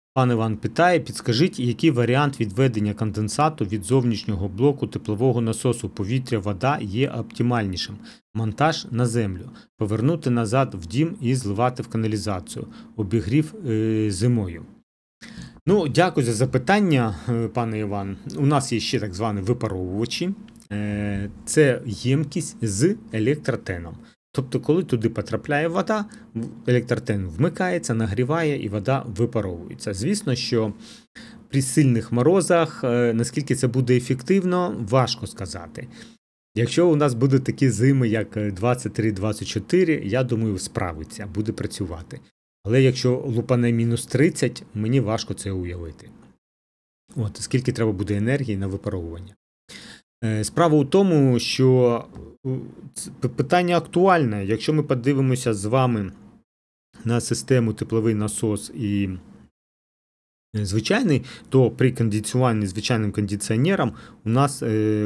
Пан Іван питає, підскажіть, який варіант відведення конденсату від зовнішнього блоку теплового насосу повітря-вода є оптимальнішим? Монтаж на землю, повернути назад в дім і зливати в каналізацію, обігрів зимою. Ну, дякую за запитання, пане Іван. У нас є ще так звані випаровувачі. Це ємкість з електротеном. Тобто, коли туди потрапляє вода, електротен вмикається, нагріває і вода випаровується. Звісно, що при сильних морозах, наскільки це буде ефективно, важко сказати. Якщо у нас будуть такі зими, як 23-24, я думаю, справиться, буде працювати. Але якщо лупане мінус 30, мені важко це уявити. От, скільки треба буде енергії на випаровування. Справа у тому, що питання актуальне. Якщо ми подивимося з вами на систему тепловий насос і звичайний, то при кондиціюванні звичайним кондиціонером у нас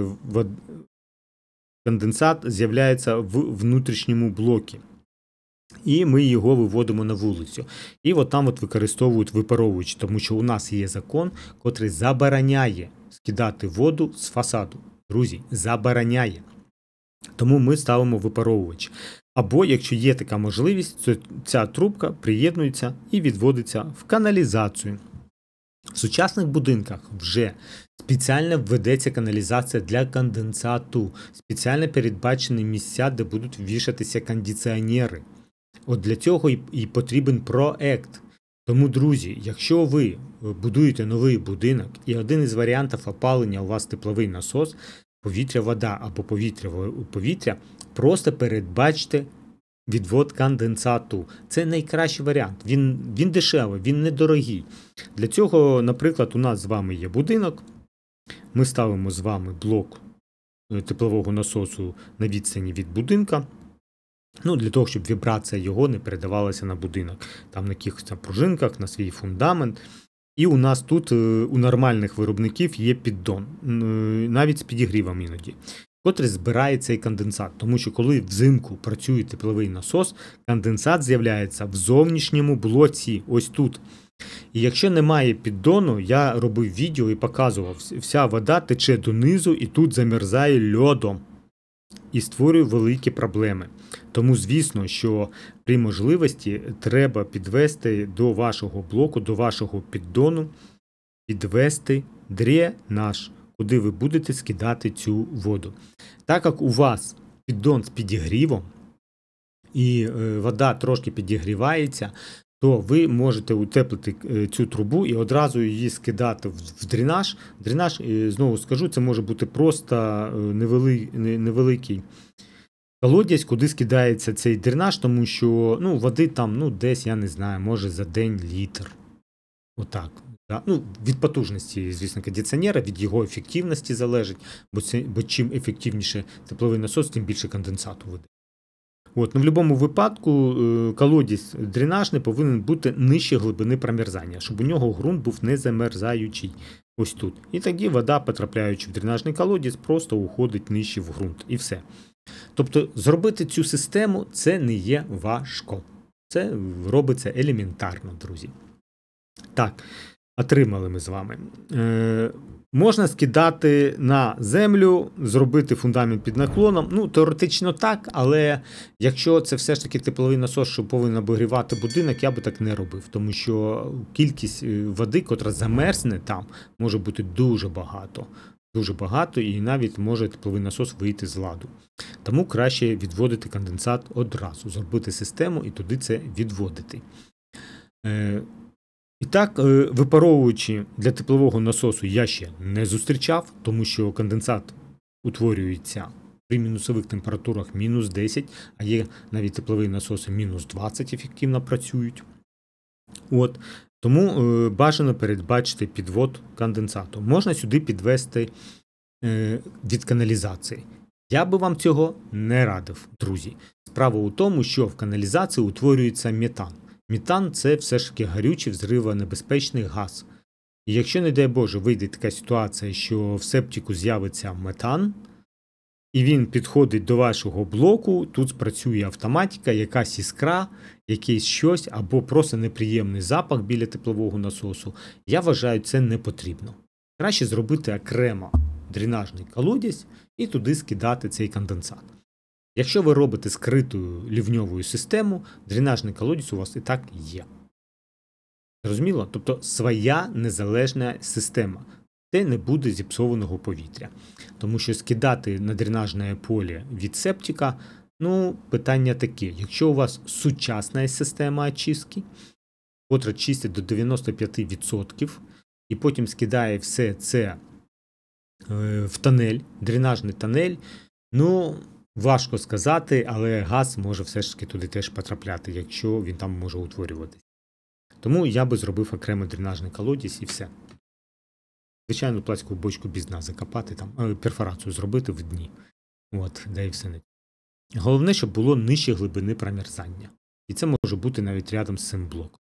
конденсат з'являється в внутрішньому блокі. І ми його виводимо на вулицю. І от там використовують випаровувач, тому що у нас є закон, котрий забороняє скидати воду з фасаду. Друзі, забороняє. Тому ми ставимо випаровувач. Або, якщо є така можливість, то ця трубка приєднується і відводиться в каналізацію. В сучасних будинках вже спеціально введеться каналізація для конденсату. Спеціально передбачені місця, де будуть вішатися кондиціонери. От для цього і потрібен проект. Тому, друзі, якщо ви будуєте новий будинок і один із варіантів опалення у вас тепловий насос, повітря-вода або повітря, просто передбачте відвод конденсату. Це найкращий варіант. Він дешевий, він недорогий. Для цього, наприклад, у нас з вами є будинок, ми ставимо з вами блок теплового насосу на відстані від будинка, для того, щоб вібрація його не передавалася на будинок. Там на якихось пружинках, на свій фундамент. І у нас тут у нормальних виробників є піддон, навіть з підігрівом іноді, котрий збирає цей конденсат. Тому що коли взимку працює тепловий насос, конденсат з'являється в зовнішньому блоці, ось тут. І якщо немає піддону, я робив відео і показував, вся вода тече донизу і тут замерзає льодом. І створює великі проблеми. Тому, звісно, що при можливості треба підвести до вашого блоку, до вашого піддону, підвести дренаж, куди ви будете скидати цю воду. Так як у вас піддон з підігрівом і вода трошки підігрівається, то ви можете утеплити цю трубу і одразу її скидати в дренаж. Дренаж, знову скажу, це може бути просто невеликий колодязь, куди скидається цей дренаж, тому що води там десь, я не знаю, може за день літр. Отак. Від потужності, звісно, кондиціонера, від його ефективності залежить, бо чим ефективніше тепловий насос, тим більше конденсату веде. В будь-якому випадку колодязь дренажний повинен бути нижче глибини промерзання, щоб у нього ґрунт був не замерзаючий. Ось тут. І тоді вода, потрапляючи в дренажний колодязь, просто уходить нижче в ґрунт. І все. Тобто зробити цю систему – це не є важко. Це робиться елементарно, друзі. Так, отримали ми з вами. Можна скидати на землю, зробити фундамент під наклоном. Теоретично так, але якщо це все ж таки тепловий насос, що повинен обігрівати будинок, я би так не робив. Тому що кількість води, котра замерзне там, може бути дуже багато. Дуже багато і навіть може тепловий насос вийти з ладу. Тому краще відводити конденсат одразу, зробити систему і туди це відводити. І так, випаровуючи для теплового насосу я ще не зустрічав, тому що конденсат утворюється при мінусових температурах мінус 10, а є навіть теплові насоси мінус 20 ефективно працюють. Тому бажано передбачити підвод конденсату. Можна сюди підвести від каналізації. Я би вам цього не радив, друзі. Справа у тому, що в каналізації утворюється метан. Метан – це все ж таки гарючий взривонебезпечний газ. І якщо, не дай Боже, вийде така ситуація, що в септику з'явиться метан, і він підходить до вашого блоку, тут спрацює автоматика, якась іскра, якийсь щось, або просто неприємний запах біля теплового насосу. Я вважаю, це не потрібно. Краще зробити окремо дренажний колодязь і туди скидати цей конденсат. Якщо ви робите скриту лівньову систему, дренажний колодязь у вас і так є. Зрозуміло? Тобто своя незалежна система. Де не буде зіпсованого повітря. Тому що скидати на дренажне поле від септика, питання таке. Якщо у вас сучасна система очистки, котра чистить до 95%, і потім скидає все це в тунель, дренажний тунель, важко сказати, але газ може все ж таки туди теж потрапляти, якщо він там може утворюватися. Тому я би зробив окремий дренажний колодязь і все. Звичайно, пластикову бочку без дна закопати, там, перфорацію зробити в дні. Да і все. Головне, щоб було нижче глибини промерзання. І це може бути навіть рядом з цим блоком.